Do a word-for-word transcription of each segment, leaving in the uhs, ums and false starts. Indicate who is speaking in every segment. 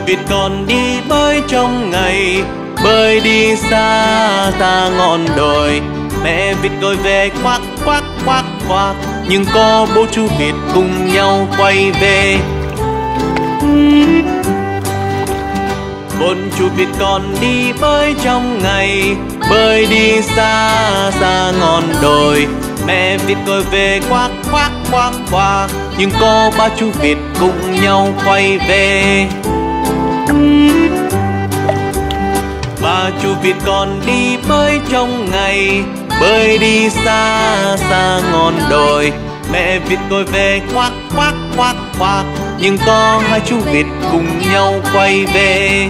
Speaker 1: vịt con đi bơi trong ngày, bơi đi xa xa ngọn đồi. Mẹ vịt gọi về quắc quắc quắc quắc, nhưng có bố chú vịt cùng nhau quay về. Bốn chú vịt con đi bơi trong ngày, bơi đi xa xa ngọn đồi. Mẹ vịt gọi về quắc quắc quắc quắc, nhưng có ba chú vịt cùng nhau quay về. Ba chú vịt con đi bơi trong ngày, bơi đi xa xa ngọn đồi. Mẹ vịt gọi về quắc quắc quắc quắc, nhưng có hai chú vịt cùng nhau quay về.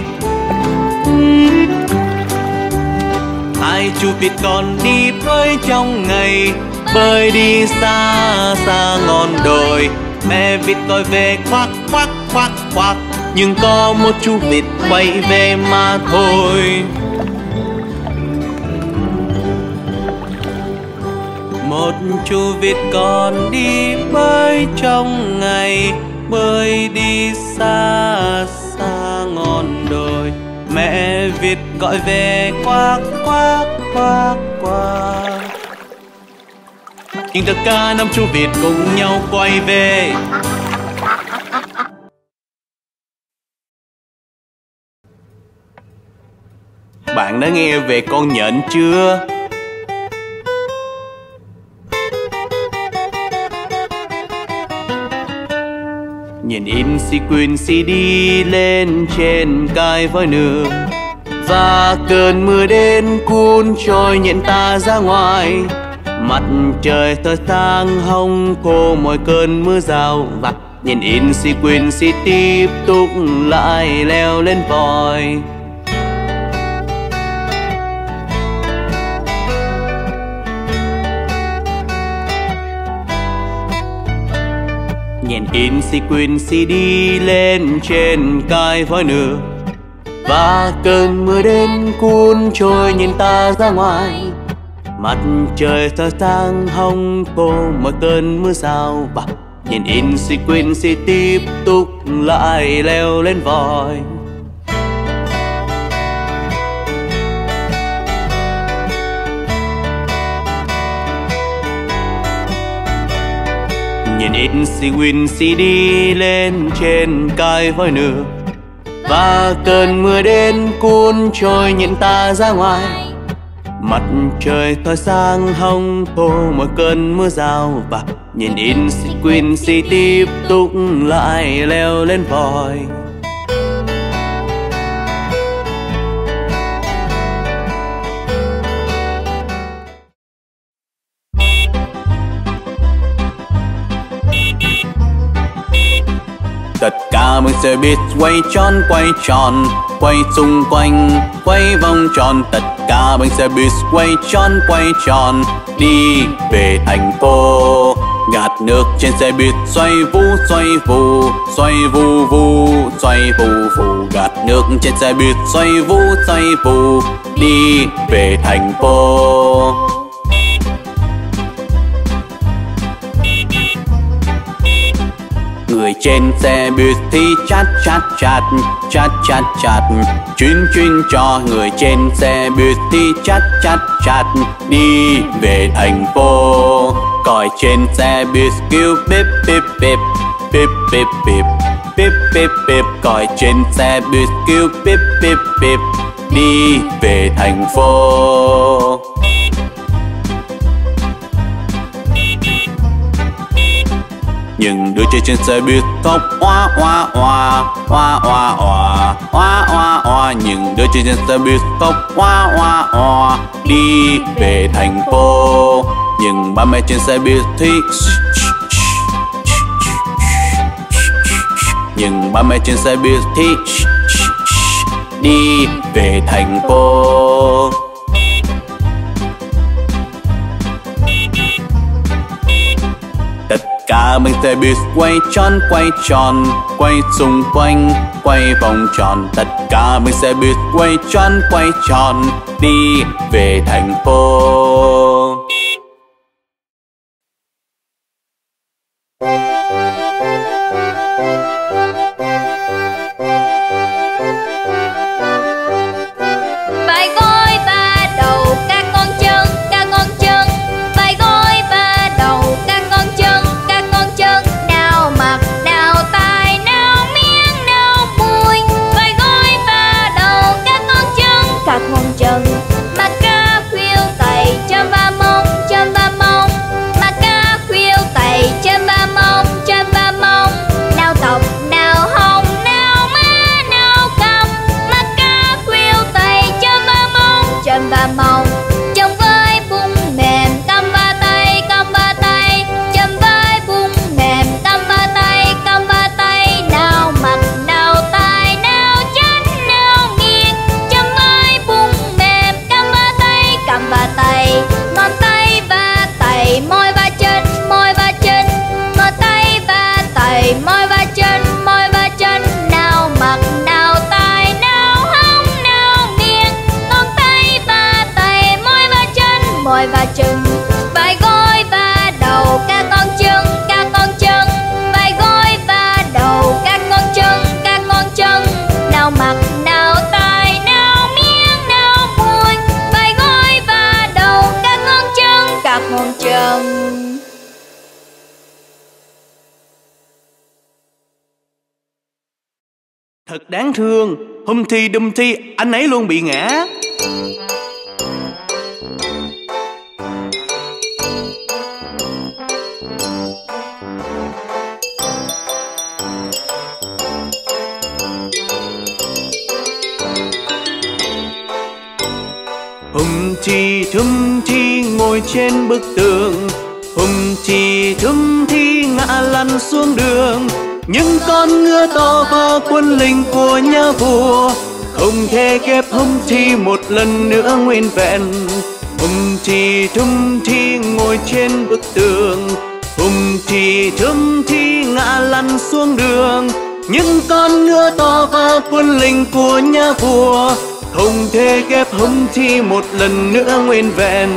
Speaker 1: Hai chú vịt con đi bơi trong ngày, bơi đi xa xa ngọn đồi. Mẹ vịt gọi về quắc quắc quắc quắc, nhưng có một chú vịt quay về mà thôi. Một chú vịt con đi bơi trong ngày, bơi đi xa xa ngọn đồi. Mẹ vịt gọi về quắc quắc quắc quắc, nhưng tất cả năm chú vịt cùng nhau quay về. Bạn đã nghe về con nhện chưa? Nhìn in sequence đi lên trên cái voi nương, và cơn mưa đến cuốn trôi nhện ta ra ngoài. Mặt trời tỏa sáng hồng khô mọi cơn mưa rào vặt. Nhìn in sequence tiếp tục lại leo lên voi. Nhìn in sequence đi lên trên cái voi nửa, và cơn mưa đến cuốn trôi nhìn ta ra ngoài. Mặt trời tỏa sáng hồng khô mọi cơn mưa rào và nhìn in sequence tiếp tục lại leo lên voi. Nhìn in sequence đi lên trên cái voi nửa, và cơn mưa đến cuốn trôi nhìn ta ra ngoài. Mặt trời tỏa sáng hồng khô mọi cơn mưa rào và nhìn in sequence tiếp tục lại leo lên voi. Tất cả mọi xe buýt quay tròn quay tròn, quay xung quanh quay vòng tròn. Tất cả bánh xe buýt quay tròn quay tròn, đi về thành phố. Gạt nước trên xe buýt xoay vù xoay vù, xoay vù vù xoay vù vù. Gạt nước trên xe buýt xoay vù xoay vù, đi về thành phố. Người trên xe buýt thì chát chát chát, chát chát chát, chuyên chuyên cho. Người trên xe buýt thì chát chát chát, đi về thành phố. Còi trên xe buýt kêu bíp bíp bíp, bíp bíp bíp, bíp bíp bíp. Còi trên xe buýt kêu bíp bíp bíp, đi về thành phố. Những đứa trẻ trên xe buýt khóc oa oa oa, oa oa oa, oa oa oa. Những đứa trẻ trên xe buýt khóc oa oa oa, đi về thành phố. Nhưng ba mẹ trên xe buýt thì nhưng ba mẹ trên xe buýt thì đi về thành phố. Cả bánh xe buýt quay tròn quay tròn, quay xung quanh quay vòng tròn. Tất cả bánh xe buýt quay tròn quay tròn, đi về thành phố. Thật đáng thương, Humpty Dumpty anh ấy luôn bị ngã. Humpty Dumpty ngồi trên bức tường, Humpty Dumpty ngã lăn xuống đường. Những con ngựa to và quân lính của nhà vua không thể ghép Humpty một lần nữa nguyên vẹn. Humpty Dumpty ngồi trên bức tường, Humpty Dumpty ngã lăn xuống đường. Những con ngựa to và quân lính của nhà vua không thể ghép Humpty một lần nữa nguyên vẹn.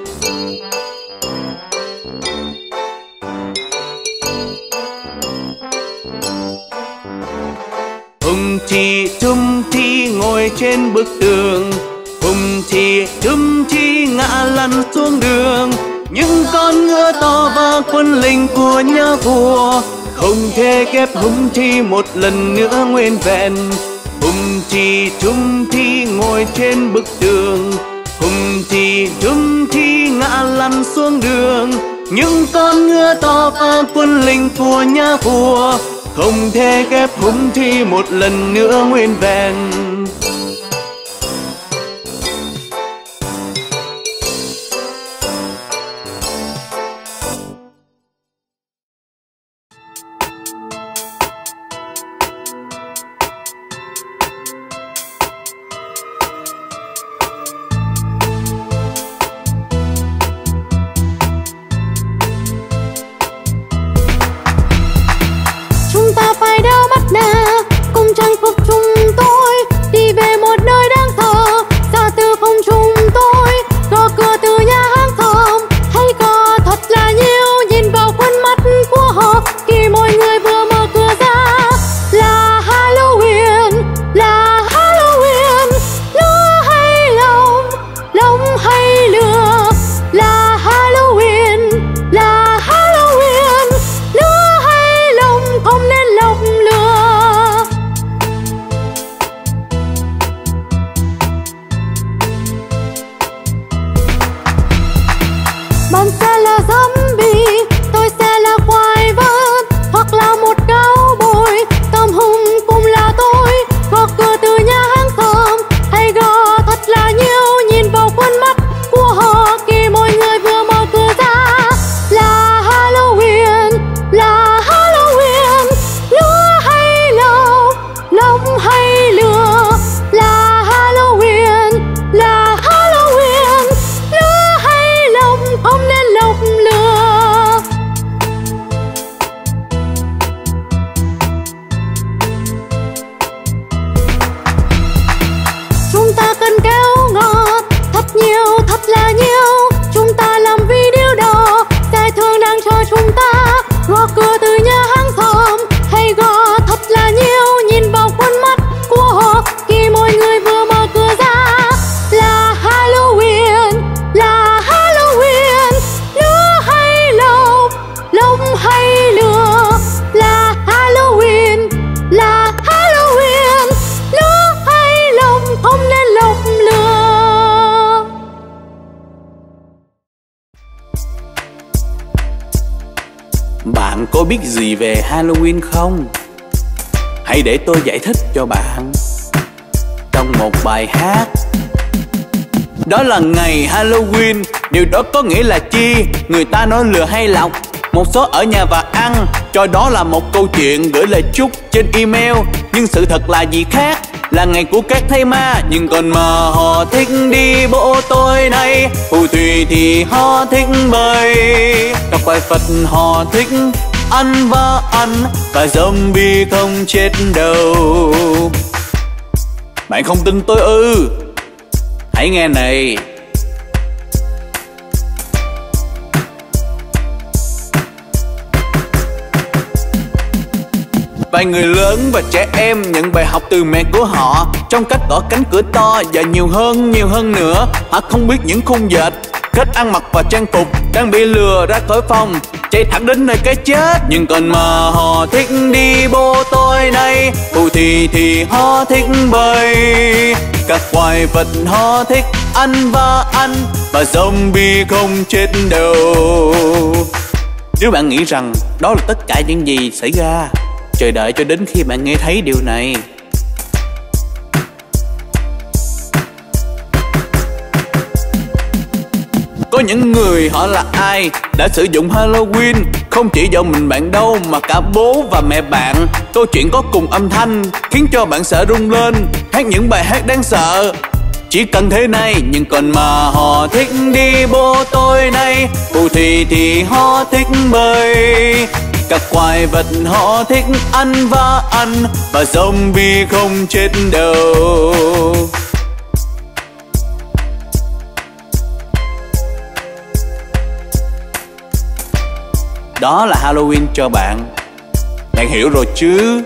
Speaker 1: Humpty Dumpty ngồi trên bức tường, Humpty Dumpty ngã lăn xuống đường. Những con ngựa to và quân lính của nhà vua không thể ghép Humpty một lần nữa nguyên vẹn. Humpty Dumpty ngồi trên bức tường, Humpty Dumpty ngã lăn xuống đường. Những con ngựa to và quân lính của nhà vua không thể ghép Humpty một lần nữa nguyên vẹn. Bạn có biết gì về Halloween không? Hãy để tôi giải thích cho bạn trong một bài hát. Đó là ngày Halloween, điều đó có nghĩa là chi? Người ta nói lừa hay lọc, một số ở nhà và ăn, cho đó là một câu chuyện gửi lời chúc trên email. Nhưng sự thật là gì khác, là ngày của các thầy ma. Nhưng còn mà họ thích đi bộ tối nay, phù thủy thì họ thích bơi, các quái vật họ thích ăn và ăn, và zombie không chết đâu. Bạn không tin tôi ư? Hãy nghe này. Vài người lớn và trẻ em nhận bài học từ mẹ của họ trong cách gõ cánh cửa to và nhiều hơn, nhiều hơn nữa. Họ không biết những khung dệt khách ăn mặc và trang phục đang bị lừa ra khỏi phòng, chạy thẳng đến nơi cái chết. Nhưng còn mà họ thích đi bộ tối nay, phù thì thì họ thích bơi, các quái vật họ thích ăn và ăn, và zombie không chết đâu. Nếu bạn nghĩ rằng đó là tất cả những gì xảy ra, chờ đợi cho đến khi bạn nghe thấy điều này. Có những người họ là ai đã sử dụng Halloween không chỉ do mình bạn đâu mà cả bố và mẹ bạn. Câu chuyện có cùng âm thanh khiến cho bạn sợ run lên, hát những bài hát đáng sợ chỉ cần thế này. Nhưng còn mà họ thích đi bộ tối nay, phù thì thì họ thích bơi, các quái vật họ thích ăn và ăn, và zombie không chết đâu. Đó là Halloween cho bạn. Bạn hiểu rồi chứ?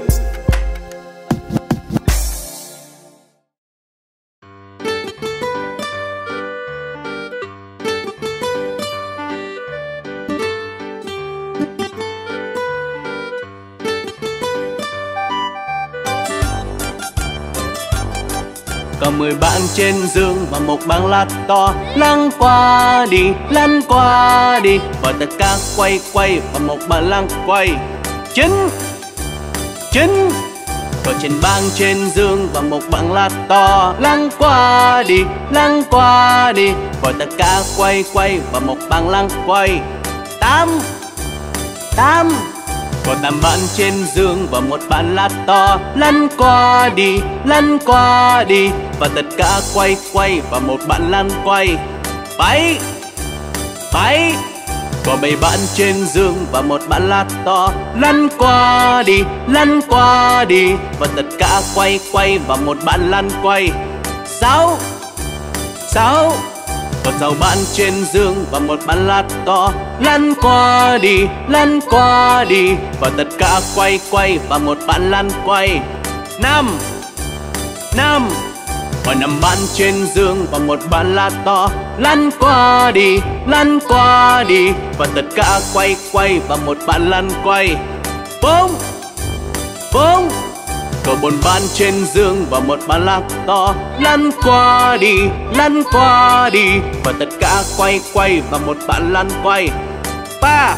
Speaker 1: Có mười bạn trên giường và một băng lát to lăn qua đi, lăn qua đi, và tất cả quay quay và một bạn lăn quay. Chín, chín. Có trên băng trên giường và một băng lát to lăn qua đi, lăn qua đi, và tất cả quay quay và một bạn lăn quay. Tám, tám. Có tám bạn trên giường và một bạn lát to lăn qua đi, lăn qua đi, và tất cả quay quay và một bạn lăn quay. Bảy, bảy. Có bảy bạn trên giường và một bạn lát to lăn qua đi, lăn qua đi, và tất cả quay quay và một bạn lăn quay. Sáu, sáu. Có sáu bạn trên giường và một bạn lát to lăn qua đi, lăn qua đi, và tất cả quay quay và một bạn lăn quay. Năm, năm. Có năm bạn trên giường và một bạn lát to lăn qua đi, lăn qua đi, và tất cả quay quay và một bạn lăn quay. Bốn, bốn. Có bốn bạn trên giường và một bạn lát to lăn qua đi, lăn qua đi, và tất cả quay quay và một bạn lăn quay. Ba,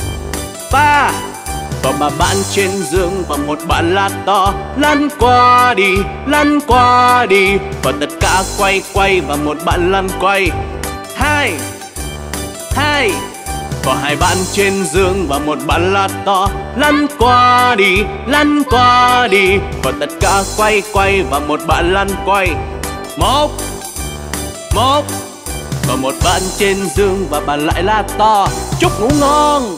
Speaker 1: ba. Có ba bạn trên giường và một bạn lát to lăn qua đi, lăn qua đi, và tất cả quay quay và một bạn lăn quay. Hai, hai. Có hai bạn trên giường và một bạn lát to lăn qua đi, lăn qua đi, và tất cả quay quay và một bạn lăn quay. Một, một. Có một bạn trên giường và bạn lại lát to chúc ngủ ngon.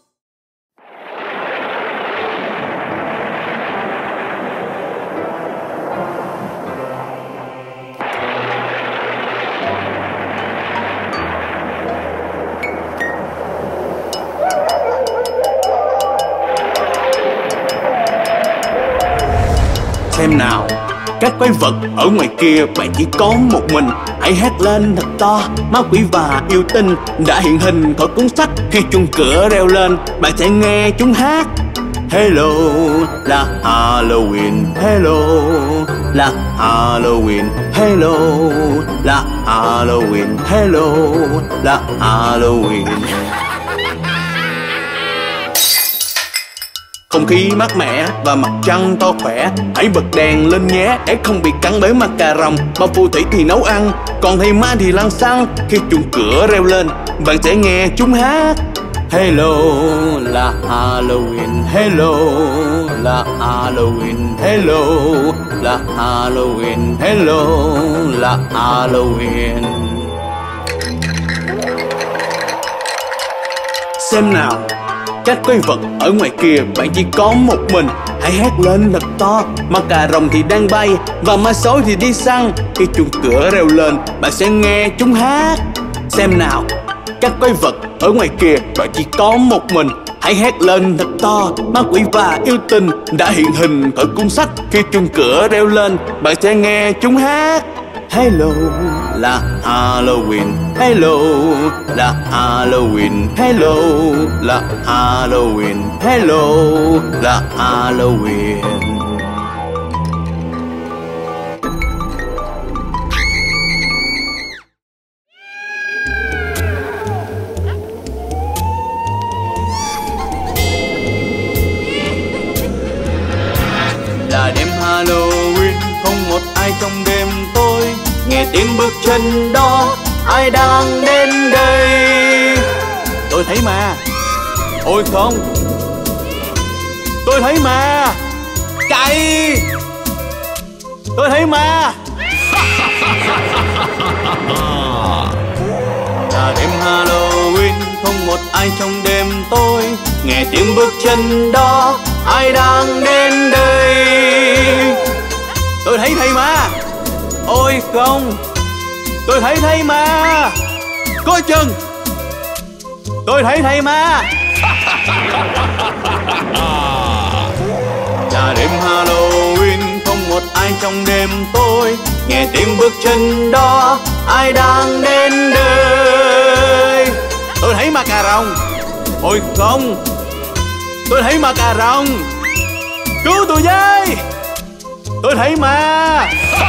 Speaker 1: Xem nào, các quái vật ở ngoài kia bạn chỉ có một mình. Hãy hét lên thật to, ma quỷ và yêu tinh đã hiện hình khỏi cuốn sách. Khi chuông cửa reo lên, bạn sẽ nghe chúng hát. Hello là Halloween, hello là Halloween, hello là Halloween, hello là Halloween. Không khí mát mẻ và mặt trăng to khỏe. Hãy bật đèn lên nhé để không bị cắn bởi ma cà rồng. Bà phù thủy thì nấu ăn, còn thầy ma thì lăn xăng. Khi chuông cửa reo lên, bạn sẽ nghe chúng hát. Hello là Halloween, hello là Halloween, hello là Halloween, hello là Halloween. Xem nào, các quái vật ở ngoài kia bạn chỉ có một mình. Hãy hét lên thật to, ma cà rồng thì đang bay và ma sói thì đi săn. Khi chuông cửa reo lên, bạn sẽ nghe chúng hát. Xem nào, các quái vật ở ngoài kia bạn chỉ có một mình. Hãy hét lên thật to, ma quỷ và yêu tinh đã hiện hình khỏi cuốn sách. Khi chuông cửa reo lên, bạn sẽ nghe chúng hát. Hello là Halloween, hello, là Halloween, hello, là Halloween, hello, là Halloween. Là đêm Halloween, không một ai trong đêm tối, nghe tiếng bước chân đó, ai đang đến đây? Tôi thấy ma. Ôi không, tôi thấy ma. Chạy. Tôi thấy ma. Là đêm Halloween, không một ai trong đêm tối, nghe tiếng bước chân đó, ai đang đến đây? Tôi thấy thầy ma. Ôi không, tôi thấy thầy ma. Coi chừng, tôi thấy thầy ma. Là đêm Halloween, không một ai trong đêm tối, nghe tiếng bước chân đó, ai đang đến đây? Tôi thấy ma cà rồng. Ôi không, tôi thấy ma cà rồng. Cứu tôi với, tôi thấy ma.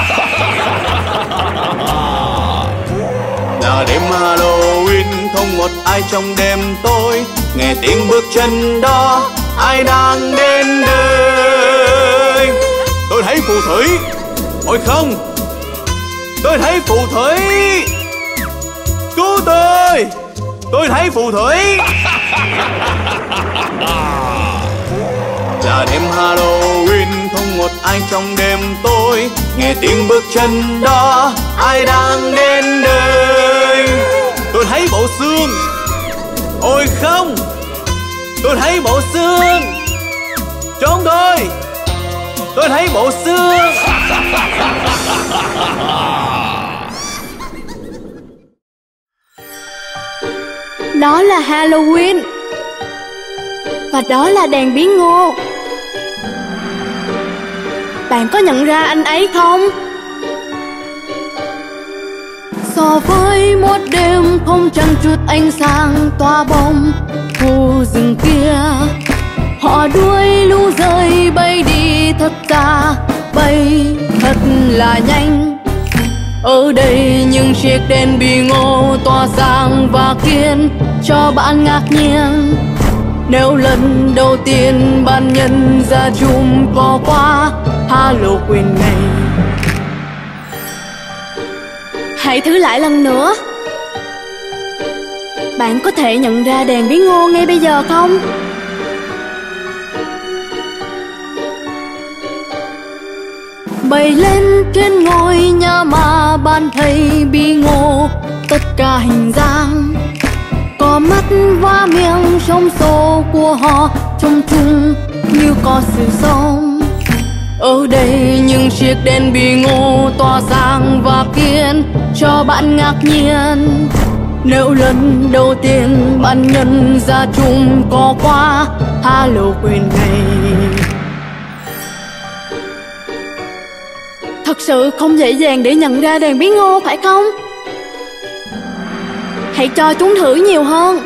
Speaker 1: Là đêm Halloween, không một ai trong đêm tối, nghe tiếng bước chân đó, ai đang đến đây? Tôi thấy phù thủy. Ôi không, tôi thấy phù thủy. Cứu tôi, tôi thấy phù thủy. Là đêm Halloween, không một ai trong đêm tối, nghe tiếng bước chân đó, ai đang đến đây? Tôi thấy bộ xương. Ôi không, tôi thấy bộ xương. Trốn tôi, tôi thấy bộ xương.
Speaker 2: Đó là Halloween. Và đó là đèn bí ngô. Bạn có nhận ra anh ấy không? So với một đêm không chẳng chút ánh sáng tỏa bóng khu rừng kia, họ đuổi lũ rơi bay đi thật xa, bay thật là nhanh. Ở đây những chiếc đèn bí ngô tỏa sáng và khiến cho bạn ngạc nhiên. Nếu lần đầu tiên bạn nhận ra chúng có qua Halloween này, hãy thử lại lần nữa. Bạn có thể nhận ra đèn bí ngô ngay bây giờ không? Bay lên trên ngôi nhà mà bạn thấy bí ngô tất cả hình dáng, có mắt và miệng trong số của họ trông chung như có sự sống. Ở đây những chiếc đèn bí ngô tỏa sáng và khiến cho bạn ngạc nhiên. Nếu lần đầu tiên bạn nhận ra chúng có qua Halloween này. Thật sự không dễ dàng để nhận ra đèn bí ngô phải không? Hãy cho chúng thử nhiều hơn.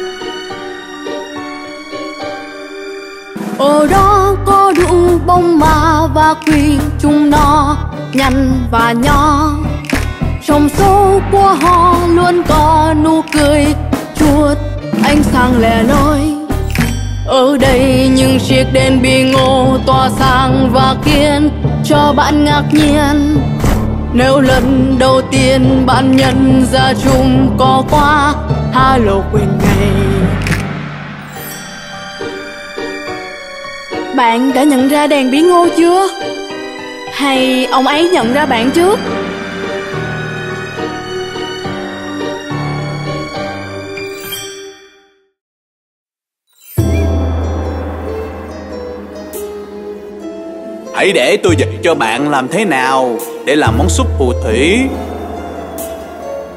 Speaker 2: Ở đó có đủ bông ma và quỷ, chúng nó nhăn và nho. Trong số của họ luôn có nụ cười chuột ánh sáng lẻ loi. Ở đây những chiếc đèn bí ngô tỏa sáng và khiến cho bạn ngạc nhiên. Nếu lần đầu tiên bạn nhận ra chúng có qua Halloween này. Bạn đã nhận ra đèn bí ngô chưa? Hay ông ấy nhận ra bạn trước?
Speaker 1: Hãy để tôi dạy cho bạn làm thế nào để làm món súp phù thủy.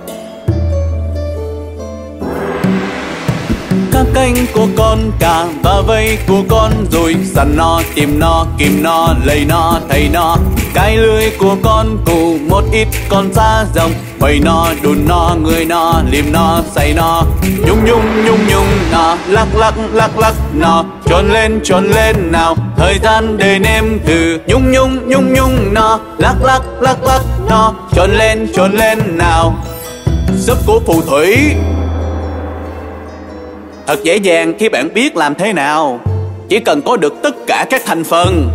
Speaker 1: Các cánh của con cá và bao vây của con ruồi. Săn nó, tìm nó, kìm nó, lấy nó, thầy nó. Cái lưới của con cụ một ít con da rồng. Bầy nó, đùn nó, người nó, liềm nó, xay nó. Nhung nhung nhung nhung nó, lắc lắc lắc lắc nó. Tròn lên tròn lên nào, thời gian để nếm thử. Nhung nhung nhung nhung nó, lắc lắc lắc lắc nó. Tròn lên tròn lên nào. Súp của phù thủy thật dễ dàng khi bạn biết làm thế nào. Chỉ cần có được tất cả các thành phần.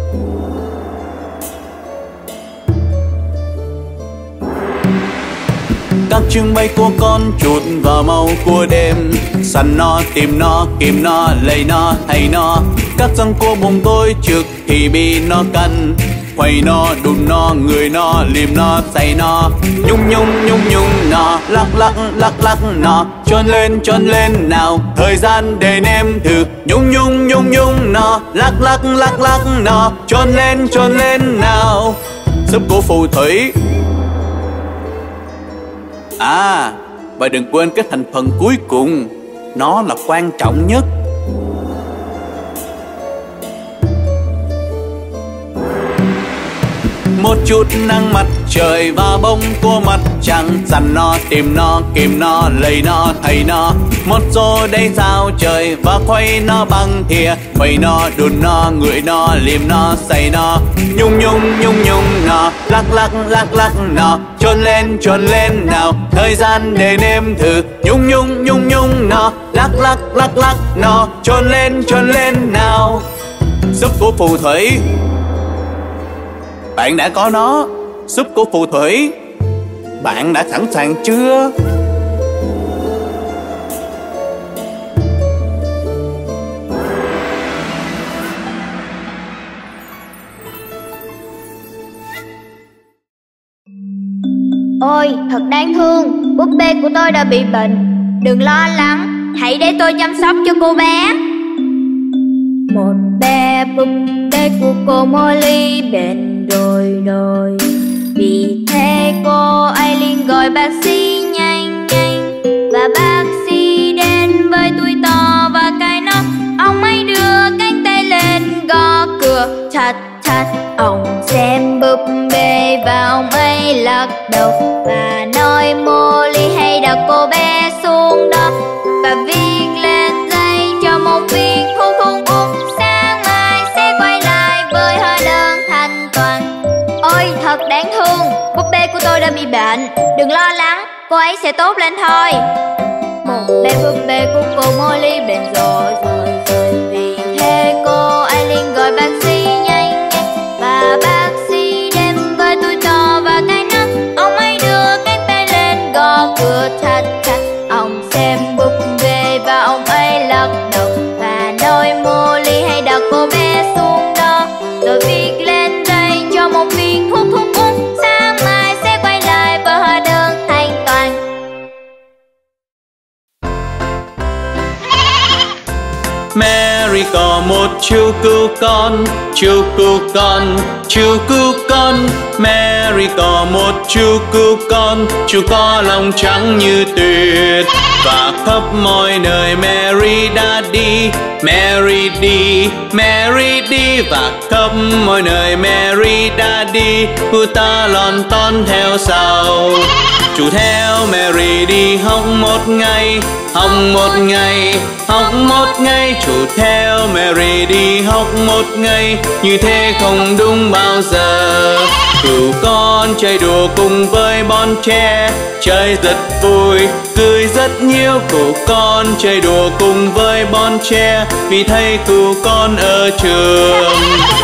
Speaker 1: Các chương bay của con chuột vào màu của đêm. Săn nó, tìm nó, kìm nó, lấy nó, thay nó. Các răng của bụng tôi trực thì bị nó cắn. Quay nó, đùn nó, người nó, liềm nó, xay nó. Nhung nhung nhung nhung nó, lắc lắc lắc lắc nó. Tròn lên tròn lên nào, thời gian để nếm thử. Nhung nhung nhung nhung nó, lắc lắc lắc lắc nó. Tròn lên tròn lên nào. Súp của phù thủy. À, và đừng quên cái thành phần cuối cùng. Nó là quan trọng nhất. Một chút nắng mặt trời và bông của mặt trăng. Săn nó, tìm nó, kìm nó, lấy nó, thầy nó. Một xô đầy sao trời và khuấy nó bằng thìa. Quay nó, đùn nó, ngửi nó, liềm nó, xay nó. Nhung nhung nhung nhung nó, lắc lắc lắc lắc nó. Tròn lên tròn lên nào, thời gian để nếm thử. Nhung nhung nhung nhung nó, lắc lắc lắc lắc nó. Tròn lên tròn lên nào. Súp của phù thủy. Bạn đã có nó, súp của phù thủy. Bạn đã sẵn sàng chưa?
Speaker 3: Ôi, thật đáng thương, búp bê của tôi đã bị bệnh. Đừng lo lắng, hãy để tôi chăm sóc cho cô bé. Một bé búp bê của cô Molly bệnh rồi rồi. Vì thế cô Aileen gọi bác sĩ nhanh nhanh. Và bác sĩ đến với túi to và cái nắp. Ông ấy đưa cánh tay lên gõ cửa. Thắt thắt, ông xem búp bê và ông ấy lắc đầu và nói Molly hãy đặt cô bé xuống đó và viết lên giấy cho một viên thuốc thuốc uống. Sáng mai sẽ quay lại với hóa đơn thanh toán. Ôi thật đáng thương, búp bê của tôi đã bị bệnh. Đừng lo lắng, cô ấy sẽ tốt lên thôi. Một bé búp bê của cô Molly bệnh rồi rồi rồi. Vì thế cô Aileen gọi bác sĩ nhanh nhanh. Và bác sĩ đến với túi to và cái nắp. Ông ấy đưa cánh tay lên gõ cửa thắt thắt. Ông xem búp bê và ông ấy lắc đầu và nói Molly hãy đặt cô bé xuống đó. Rồi viết lên đây cho một viên thuốc thuốc uống. Sáng mai sẽ quay lại với hóa đơn thanh toán.
Speaker 1: Mary có một chú cừu con, chú cừu con, chú cừu con. Mary có một chú cừu con, chú có lòng trắng như tuyết. Và khắp mọi nơi Mary đã đi, Mary đi, Mary đi. Và khắp mọi nơi Mary đã đi, cô ta lon ton theo sau. Chú theo Mary đi học một ngày, học một ngày, học một ngày. Chú theo Mary đi học một ngày, như thế không đúng bao giờ. Cừu con chơi đùa cùng với bọn trẻ, chơi rất vui, cười rất nhiều. Cừu con chơi đùa cùng với bọn trẻ, vì thấy cừu con ở trường.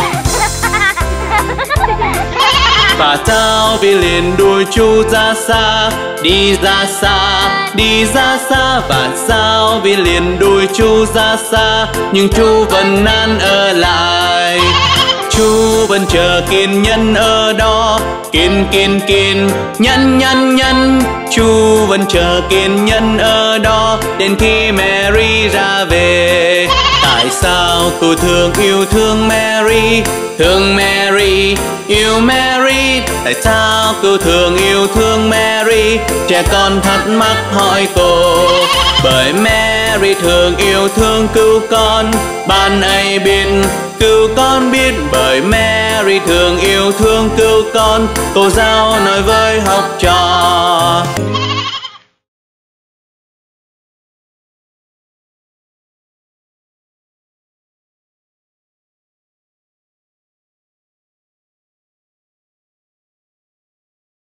Speaker 1: Và sao vì liền đuổi chú ra xa, đi ra xa, đi ra xa. Và sao vì liền đuổi chú ra xa, nhưng chú vẫn nan ở lại. Chú vẫn chờ kiên nhẫn ở đó, kiên kiên kiên, nhẫn nhẫn nhẫn. Chú vẫn chờ kiên nhẫn ở đó, đến khi Mary ra về. Tại sao cô thường yêu thương Mary, thương Mary, yêu Mary? Tại sao cô thường yêu thương Mary? Trẻ con thắc mắc hỏi cô. Bởi Mary thường yêu thương cứu con, bạn ấy biết cứu con biết. Bởi Mary thường yêu thương cứu con, cô giáo nói với học trò.